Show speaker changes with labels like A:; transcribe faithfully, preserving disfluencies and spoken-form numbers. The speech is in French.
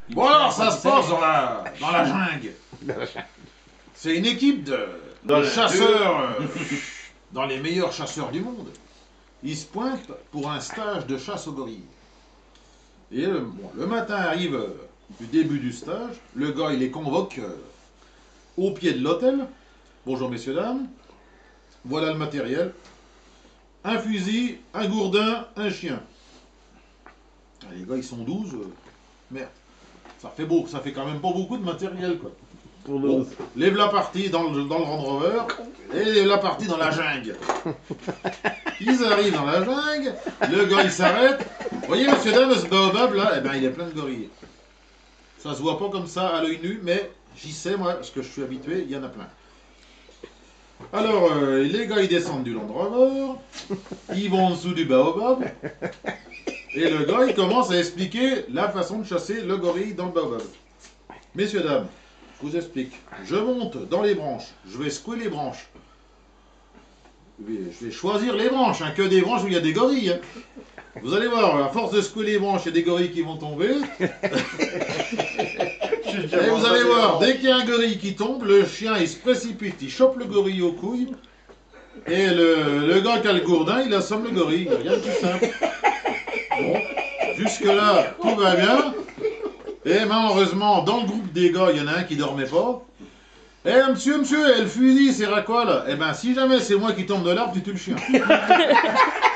A: Bon alors, ça se passe dans la, dans la jungle. C'est une équipe de, de chasseurs, euh, dans les meilleurs chasseurs du monde. Ils se pointent pour un stage de chasse au gorille. Et le, bon, le matin arrive euh, du début du stage, le gars il les convoque euh, au pied de l'hôtel. Bonjour messieurs, dames, voilà le matériel. Un fusil, un gourdin, un chien. Ah, les gars ils sont douze, euh, merde. Ça fait beau, ça fait quand même pas beaucoup de matériel quoi. Bon, lève la partie dans le, dans le Land Rover et lève la partie dans la jungle. Ils arrivent dans la jungle, le gars il s'arrête. Vous voyez monsieur dame, ce baobab là, eh ben il est plein de gorilles. Ça se voit pas comme ça à l'œil nu, mais j'y sais moi, parce que je suis habitué, il y en a plein. Alors euh, les gars ils descendent du Land Rover, ils vont en dessous du baobab, et le gars il commence à expliquer la façon de chasser le gorille dans le baobab. Messieurs dames, je vous explique. Je monte dans les branches, je vais secouer les branches. Je vais choisir les branches, hein, que des branches où il y a des gorilles. Hein. Vous allez voir, à force de secouer les branches, il y a des gorilles qui vont tomber. Et vous allez voir, dès qu'il y a un gorille qui tombe, le chien il se précipite, il chope le gorille aux couilles. Et le, le gars qui a le gourdin, il assomme le gorille. Rien de plus simple. Bon, jusque-là, tout va bien. Et malheureusement, dans le groupe des gars, il y en a un qui dormait pas. Eh monsieur, monsieur, et le fusil, c'est à quoi là? Eh ben, si jamais c'est moi qui tombe de l'arbre, tu tues le chien.